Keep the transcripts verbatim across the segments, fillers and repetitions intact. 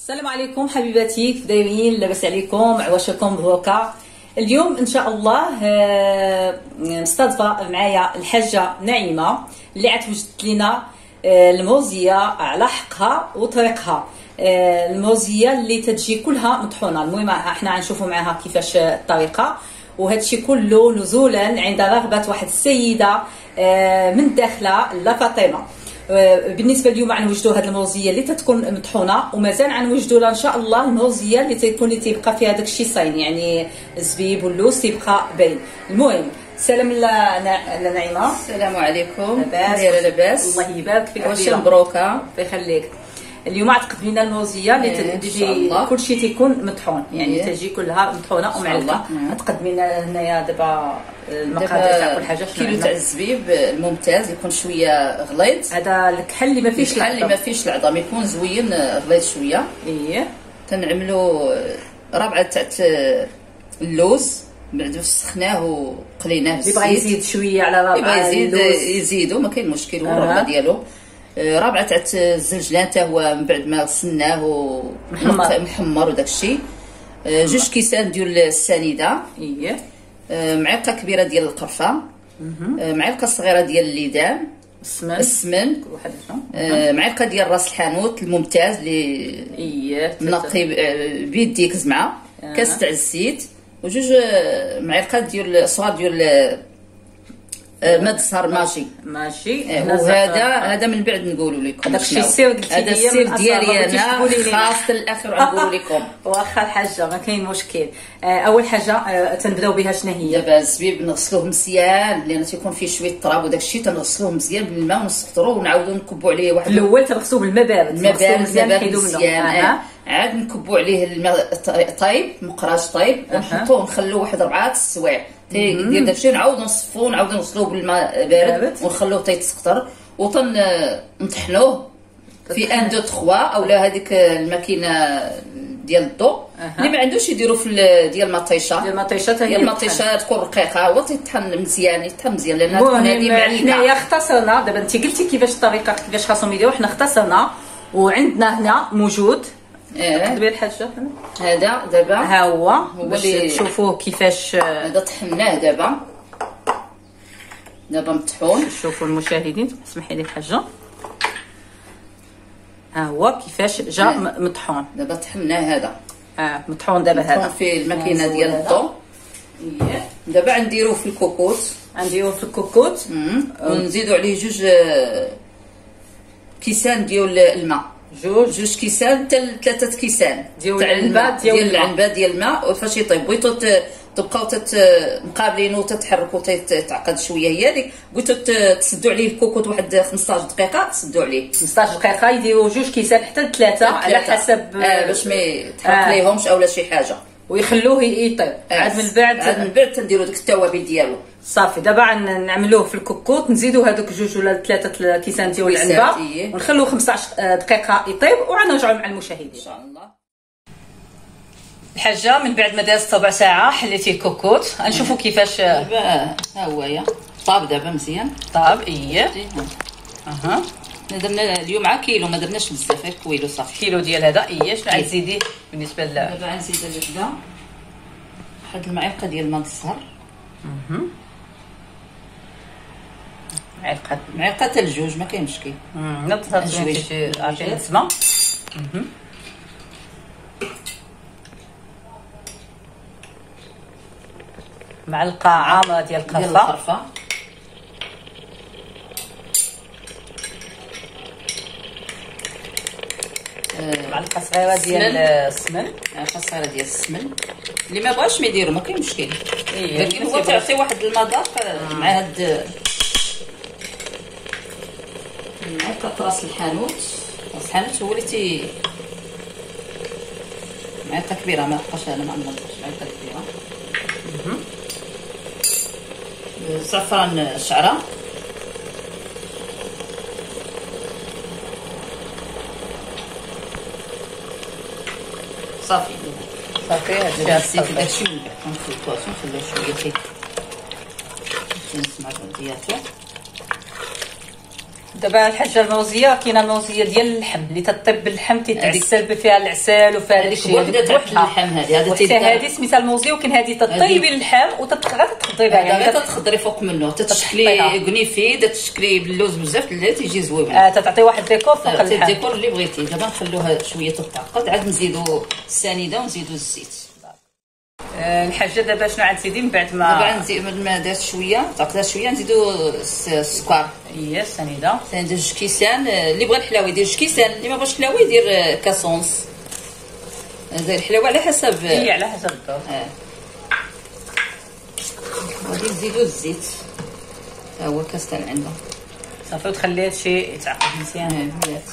السلام عليكم حبيباتي، كيف دايرين؟ لاباس عليكم؟ عواشكم بروكا. اليوم ان شاء الله مستضفه معايا الحاجه نعيمه اللي عتوجدت لنا الموزيه على حقها وطريقها. الموزيه اللي تتجي كلها مطحونه. المهم احنا غنشوفوا معاها كيفاش الطريقه، وهذا الشيء كله نزولا عند رغبه واحد السيده من داخله لا فاطمه. بالنسبه اليوم غنوجدوا هذه الموزيه اللي تتكون مطحونه، ومازال غنوجدوا لها ان شاء الله الموزيه اللي تيكون اللي تيبقى فيها داك الشيء صاين، يعني الزبيب واللوز تيبقى باين. المهم سلام لنعيمه. السلام عليكم. دايره لاباس؟ الله يبارك فيك. واش مبروكه؟ الله يخليك. اليوم غتقدم لنا الموزيه اللي تجي كلشي تيكون مطحون، يعني تجي كلها مطحونه ومعلقه. غتقدمي لنا هنايا دابا المقادير تاع كل حاجه. كيلو تاع الزبيب الممتاز، يكون شويه غليظ. هذا الكحل اللي ما فيش الكحل اللي ما فيش العظام، يكون زوين غليظ شويه. اييه. تنعملوا ربعه تاع اللوز، بعد سخناه وقليناه بالزيت. اللي بغى يزيد شويه على ربعه اللي بغى يزيد يزيدوا، ما كاين مشكل. هو الربعه ديالو. رابعه تاع الزنجلان حتى هو من بعد ما غسلناه ومحمر محمر وداك الشيء. جوج كيسان ديال السنيده. اييه. معلقه كبيره ديال القرفه. معلقه صغيره ديال الليدان. السمن. السمن واحد معلقه ديال راس الحانوت الممتاز اللي اييه منقي بيديك زعما. كاس تاع الزيت، وجوج معلقات ديال صغار ديال ماء الزهر ماشي ماشي. وهذا هذا من بعد نقولوا لكم هذاك الشيء السر قلتي هذا السر ديالي انا خاص الاخر نقول لكم. واخا الحاجه ما كاين مشكل. اول حاجه تنبداو بها شنو هي؟ دابا الزبيب نغسلوه مزيان، لان تيكون فيه شويه التراب وداك الشيء. تنغسلوه مزيان بالماء ونسقطروه ونعاودو نكبوا عليه واحد. الاول تنغسلوه بالماء بارد. الماء بارد مزيان. آه. عاد نكبوا عليه الماء طايب مقراج طايب، ونحطوه نخلوه واحد اربعه السوايع تيدير داكشي. نعاودو نصفوه ونعاودو نغسلوه بالماء بارد ونخلوه تيتسقطر، وطن نطحنوه في ان دو تخوا اولا هذيك الماكينه ديال الضوء. اللي ما عندوش يديروا في ديال المطيشه. ديال المطيشه ديال المطيشه تكون رقيقه، هو تيطحن مزيان يطحن مزيان لان تكون هذه معلقه. حنايا اختصرنا دابا. انت قلتي كيفاش الطريقه كيفاش خاصهم يديروا، حنا اختصرنا وعندنا هنا موجود. اه دابا الحاجه هذا دابا ها هو هو باش اللي تشوفوه كيفاش. هذا طحناه دابا دابا مطحون. شوفوا المشاهدين، اسمحي لي الحاجه، ها هو كيفاش جا مطحون. دابا طحناه هذا اه مطحون. دابا هذا في الماكينه ديال الضو. اييه. دابا غنديروه في الكوكوط. غنديروه في الكوكوط ونزيدوا عليه جوج كيسان ديال الماء. جوج جوج كيسان حتى ثلاثه كيسان ديال العنبه ديال العنبه ديال الماء. فاش يطيب بغيتو تبقاو مقابلين وتتحركوا تتعقد شويه. هي هذيك بغيتو تسدوا عليه الكوكوط واحد خمسطاش دقيقه، تسدوا عليه خمسطاش دقيقه. يديروا جوج كيسان حتى ثلاثه على حسب آه باش ما يتحرق آه. ليهمش اولا شي حاجه، ويخلوه يطيب. آه. عاد من بعد عاد من بعد تنديروا ديك التوابل ديالو صافي. دابا نعملوه في الكوكوط، نزيدوا هذوك جوج ولا ثلاثه كيسان ديال العنبه ونخلوه خمسطاش دقيقه يطيب، وغنرجعوا مع المشاهدين ان شاء الله. الحاجه من بعد ما دازت ربع ساعه حليتي الكوكوط. غنشوفوا كيفاش. دابا ها هو يا طاب دابا مزيان. طاب اييه. اها درنا اليوم مع كيلو، ما درناش بزاف، غير كويلو صافي. كيلو ديال هذا. اييه. شنو غتزيدي بالنسبه ل دابا غنزيد هذا واحد المعلقه ديال الماء الزهر. اها معلقه معلقه حتى لجوج ما كاين مشكل. امم نطلع شي عافيه السما. اها معلقه عامره ديال القرفه. معلقه صغيره ديال السمن. معلقه صغيره ديال السمن. اللي ما بغاش ما يديرو ما كاين مشكل. اييه. لكن هو تعطي واحد المذاق مع هاد معلقه راس الحانوت. راس الحانوت هو اللي تي معلقه كبيره، ما نبقاش انا ما نضربش. معلقه كبيره. اها زعفران الشعره. صافي صافي. هذا الزيت داكشي من بعد كنخلطوه نخليوه شويه تي نسمع ديالته. دابا الحاجه الموزيه كاينه الموزيه ديال اللحم اللي تطيب باللحم تيدي تسلب فيها العسل وفيها داكشي وحده اللحم هذه هذا حتى هذه سميتها الموزيه وكاين هذه تطيبي اللحم وتتغرى تخضري بها يعني تتخضري فوق منه تتشكلي كنيفي تشكلي باللوز بزاف لا تيجي زوين اه تتعطي واحد ديكور فوق اللحم الديكور اللي بغيتي. دابا نخلوها شويه تتعقد عاد نزيدو السنيده ونزيدو الزيت. الحاجه دابا شنو عاد تزيدي من بعد ما دابا نزيد من ما دارت شويه تعقدات شويه نزيدو السكر. هي السنيده ندير جوج كيسان اللي بغى الحلاوه يدير جوج كيسان اللي ما بغاش الحلاوه يدير كاسونس. زي الحلاوه على حسب هي على حسب الذوق. اه غادي نزيدو الزيت ها هو كاس تاع العنبه صافي وتخلي هادشي يتعقد مزيان. اه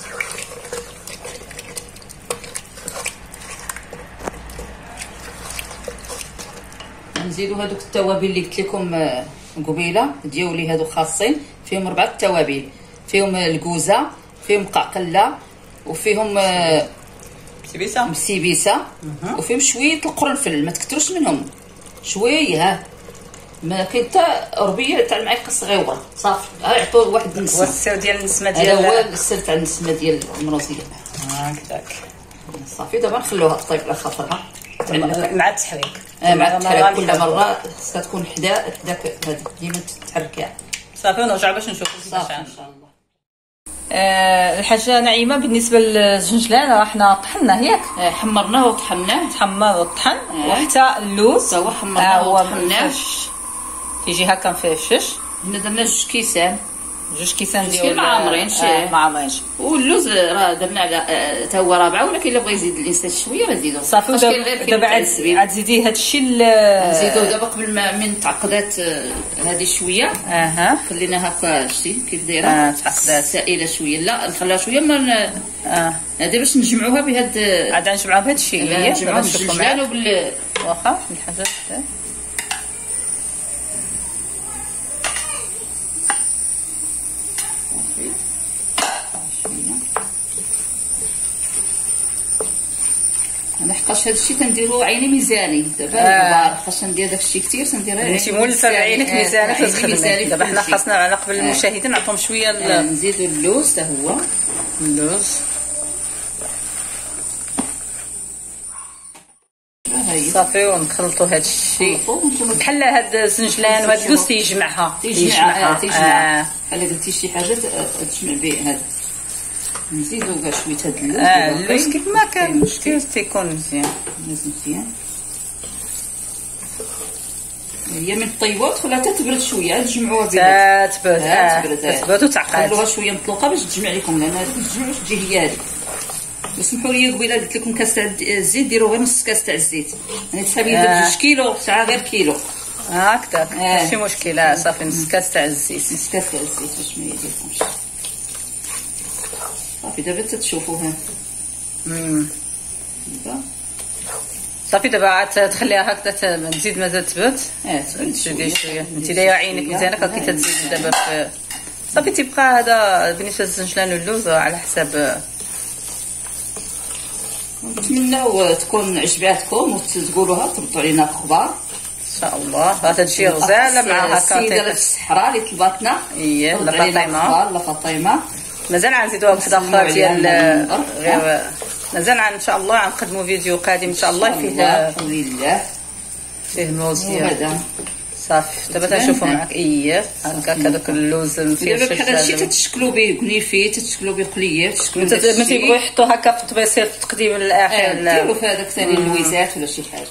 نزيدو هذوك التوابل اللي قلت لكم قبيله ديولي هذو خاصين فيهم اربعه التوابل فيهم الكوزه فيهم قعقله وفيهم سيبيسه مسيبيسه وفيهم شويه القرنفل ما تكثروش منهم شويه ما كاين حتى ربيه تاع المعلقه الصغيره صافي عطوا واحد النسمه والسر ديال النسمه ديال هذا هو السر تاع النسمه ديال المروزيه هكذاك. صافي دابا نخلوها طيب على خاطرها مع التحريك مع التحريك كل مره خصها تكون حدا حدا هذه ديما تتحرك. صافي ونرجع باش نشوفوا صافي ان شاء الله. آه الحاجه نعيمه بالنسبه للزنجلان راه حنا طحناه ياك آه حمرناه وطحناه تحمر وطحن آه. وحتى اللوز هو حمرناه آه وطحناه تيجي هكا مفشش. هنا درنا جوج كيسان جوج كيسان ديال ما عامرينش آه ما عامرينش واللوز راه درنا على حتى هو رابعه ولكن الا بغى يزيد الانسان شويه راه نزيدو صافي. دابا عاد عاد زيدي هذا الشيء نزيدو دابا قبل ما من تعقدات هذه شويه اها خلينا هكا شتي كيف دايره اه تعقدات سائله شويه لا نخليها شويه من اه هذه باش نجمعوها بهاد عاد نجمعوها بهذا الشيء هي نجمعوها بالزنجلان وبال واخا الحاجات انا حقاش هذا الشيء كنديرو عيني ميزاني دابا آه. حقاش ندير داك الشيء كثير تنديرها انت مولفه بعينك ميزانك تخدمي. دابا حنا خاصنا على قبل المشاهدين نعطيهم شويه آه. نزيدو اللوز حتى هو اللوز صافي ونخلطوا هذا الشيء بحال هذا الزنجلان وهذا اللوز تيجمعها تيجمعها تيجمعها بحال درتي شي حاجه تجمع به هذا. نزيدو كاع شويه هاد اللوز اه اللوز كيف ما كان كيف تيكون مزيان مزيان. هي من طيبوا تخليها حتى تبرد شويه عاد تجمعوها بها تبرد اه تبرد وتعقد خلوها شويه مطلوقه باش تجمع لكم لان هذيك تجمع باش تجي هي هذه. وسمحوا لي قبيله قلت لكم كاس تاع الزيت ديروا غير نص كاس تاع الزيت يعني تحبي يدير جوج كيلو ساعه غير كيلو هكذاك ماشي مشكله. صافي نص كاس تاع الزيت نص كاس تاع الزيت باش ما يديركمش. صافي دابا تتشوفوها امم صافي دابا عاد تخليها هكذا نزيد مازال تبرد اه تزيدي شويه انت دايره عينك مزيانه كي تزيد دابا في صافي تيبقى هذا بالنسبه للزنجلان واللوز على حساب. نتمنوا تكون عجباتكم وتقولوها تردوا علينا اخبار ان شاء الله. غادي تجي غزاله مع هكا السيده في الصحراء اللي طلباتنا اي لا فاطمه لا فاطمه مازال غنزيدوها وحده اخرى ديال غير مازال ان شاء الله غنقدموا فيديو قادم ان شاء الله فيه الحمد لله فيه الموزيه. صافي دابا تنشوفوا معاك اييه هكاك هذاك اللوز مفيش دابا بحال هادشي تتشكلوا به كنيفي تتشكلوا به قليات تشكلوا ما تيبغيو يحطوا هكا في الطبيسيل في التقديم الاخير ديروا في هذاك ثاني اللويزات ولا شي حاجه.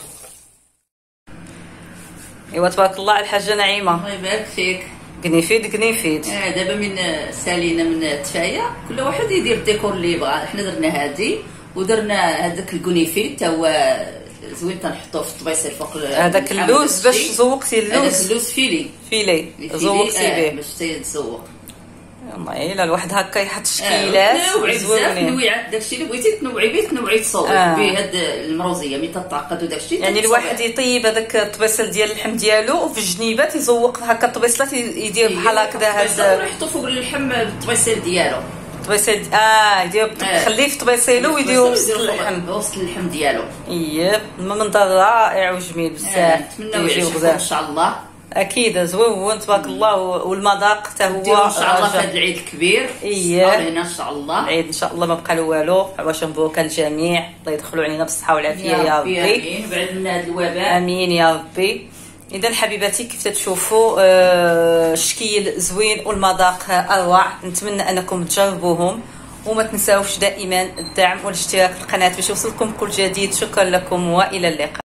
ايوا تبارك الله على الحاجه نعيمه الله يبارك فيك. كنيفيد كنيفيد اه دابا من سالينا من التفايه كل واحد يدير الديكور اللي يبغى. حنا درنا هادي ودرنا هذاك الكنيفيد حتى هو زوين تنحطوه في الطبيسيل فوق هذاك اللوز باش زوقتي اللوز هذاك اللوز فيلي فيلي زوقتي به باش تيتزوق. والله الا الواحد هكا يحط شكيلات زوينين تنويعات داكشي اللي بغيتي تنوعي به تنوعي تصوبي آه. به هاد المروزيه ملي تتعقد وداكشي يعني الواحد يطيب هذاك الطبيسل ديال اللحم ديالو وفي الجنيبه تيزوق هكا الطبيسلات يدير بحال هكذا هذا يحطوا فوق اللحم الطبيسل ديالو طبيسل اه يدير خليه في طبيسيلو ويديرو وسط اللحم وسط اللحم ديالو. اييه منظر رائع وجميل بزاف. نتمنوا يعجبكم ان شاء الله. اكيد زوين تبارك الله. والمذاق حتى هو ان شاء الله في هذا العيد الكبير. اييه هنا ان شاء الله العيد ان شاء الله ما بقى له والو. واش مبروك الجميع، الله يدخلوا علينا بالصحه والعافيه يا ربي. امين. بعد من هذا الوباء امين يا ربي. اذا حبيباتي كيف تشوفوا آه الشكل زوين والمذاق اروع. نتمنى انكم تجربوهم، وما تنساوش دائما الدعم والاشتراك في القناه باش يوصلكم كل جديد. شكرا لكم والى اللقاء.